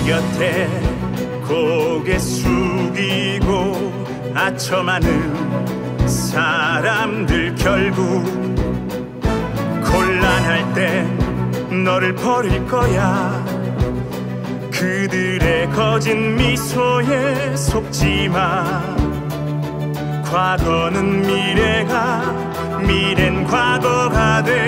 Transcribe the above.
곁에 고개 숙이고 아첨하는 사람들, 결국 곤란할 땐 너를 버릴 거야. 그들의 거짓 미소에 속지 마. 과거는 미래가, 미래는 과거가 돼.